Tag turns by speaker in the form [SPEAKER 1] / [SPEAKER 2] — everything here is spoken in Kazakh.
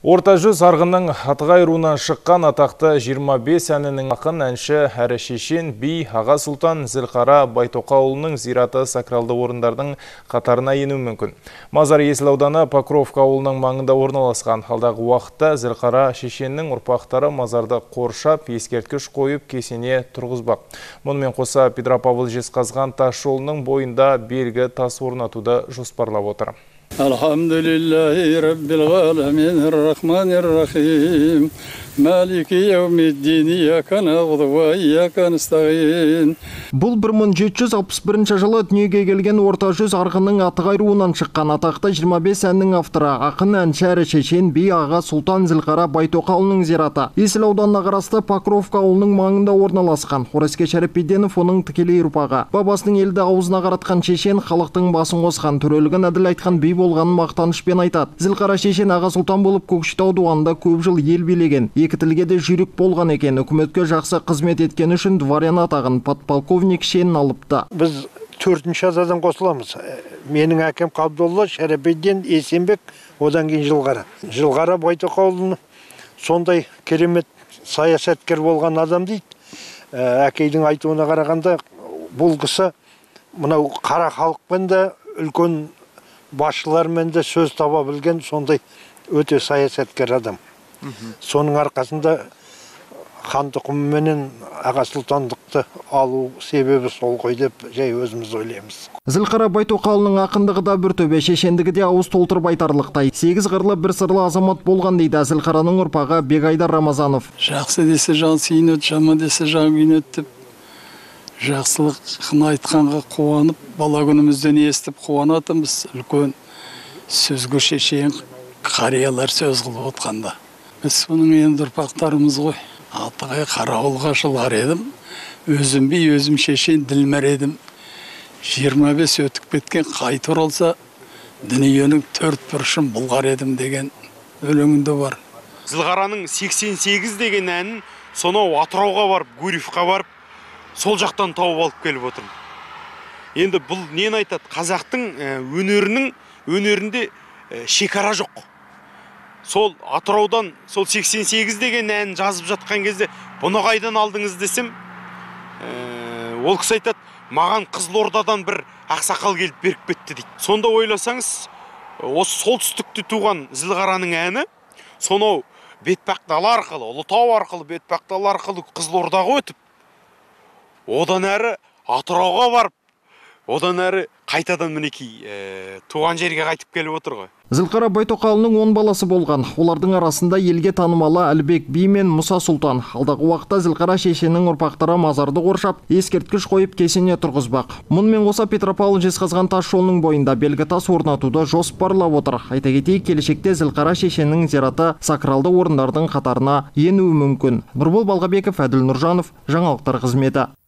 [SPEAKER 1] Орта жүз арғынның Атығай руынан шыққан атақты 25 әнінің ақын әнші әрі шешен би Аға Сұлтан Зілқара Байтоқауылының зираты сакралды орындардың қатарына ену мүмкін. Мазар Есіл ауданы Покровка ауылының маңында орналасқан. Алдағы уақытта Зілқара шешеннің ұрпақтары мазарды қоршап, ескерткіш қойып, кесене тұрғызбақ. Мұнымен қоса Петропавл Жезқазған тас жолының бойында белгі тас орнатуды жоспарлап отыр.
[SPEAKER 2] Алхамдулиллахи раббил ғаламин ар-рахманир рахим Малики яумиддин ияка нағуду ва ияка настағин.
[SPEAKER 3] Бұл 1761 жылы дүниеге келген Орта жүз арғынның Атығай руынан шыққан атақты 25 әннің авторы ақын әнші әрі шешен би Аға Сұлтан Зілқара Байтоқауылының зираты Есіл ауданына қарасты Покровка ауылының маңында орналасқан. Хораске Шәріпбеденов оның тікелей ұрпағы. Бабасының елді аузына қаратқан шешен халықтың басын қосқан, төрелігін әділ айтқан би болғанын мақтанышпен айтады. Зілқара шешен Аға Сұлтан болып Көкшетау дуанында көп жыл ел билеген. Екі тілге де жүйрік болған екен. Үкіметке жақсы қызмет еткен үшін дворян атағын подполковник шенін алыпты.
[SPEAKER 4] Біз 4-ші азадан қосыламыз. Менің әкем Қабдолла, Шәріпбеден, Есенбек, одан кейін Жылғара. Жылғара Байтоқауылының сондай керемет саясаткер болған адам дейді. Әкейдің айтуына қарағанда бұл кісі мынау қара халықпен де үлкен басшылармен де сөз таба білген сондай өте саясаткер адам. Соның арқасында хан тұқымыменен Аға Сұлтандықты алу себебі сол ғой деп жай өзіміз ойлаймыз.
[SPEAKER 3] Зілқара Байтоқауылының ақындығы да бір төбе, шешендігі де ауыз толтырып айтарлықтай. 8 қырлы бір сырлы азамат болған дейді Зілқараның ұрпағы Бегайдар Рамазанов.
[SPEAKER 2] Жақсы десе жан сүйінет, жаман десе жан күйінет деп, жақсылық айтқанға қуанып, бала күнімізден естіп қуанатымыз. Үлкен сөзге шешен қариялар сөз қылып отқанда. Біз соның енді ұрпақтарымыз ғой. Атығай қарауылға жылғар едім. Өзім би, өзім шешен ділмәр едім. 25 өтіп кеткен қайтыр олса, дүниенің 4 бұрышын бұлғар едім деген өлеңінде бар.
[SPEAKER 5] Зілғараның 88 деген әнін сонау Атырауға барып, Гурьевқа барып, сол жақтан тауып алып келіп отырмын. Енді бұл нені айтады? Қазақтың өнерінде шекара жоқ. Сол Атыраудан сол 88 деген ән жазып жатқан кезде бұны қайдан алдыңыз десем, ол кісі айтады, маған Қызылордадан бір ақсақал келіп беріп кетті дейді. Сонда ойласаңыз, осы солтүстікте туған Зілғараның әні сонау Бетпақдала арқылы, Ұлытау арқылы, Бетпақдала арқылы Қызылордаға өтіп, одан әрі Атырауға барып, одан әрі қайтадан мінекей туған жерге қайтып келіп отыр ғой.
[SPEAKER 3] Зілқара Байтоқауылының 10 баласы болған. Олардың арасында елге танымалы Әлібек би мен Мұса Сұлтан. Алдағы уақытта Зілқара шешеннің ұрпақтары мазарды қоршап, ескерткіш қойып кесене тұрғызбақ. Мұнымен қоса Петропавл Жезқазған тас жолының бойында белгі тас орнатуды жоспарлап отыр. Айта кетейік, келешекте Зілқара шешеннің зираты сакралды орындардың қатарына енуі мүмкін. Нұрбол Балғабеков, Әділ Нұржанов, жаңалықтар қызметі.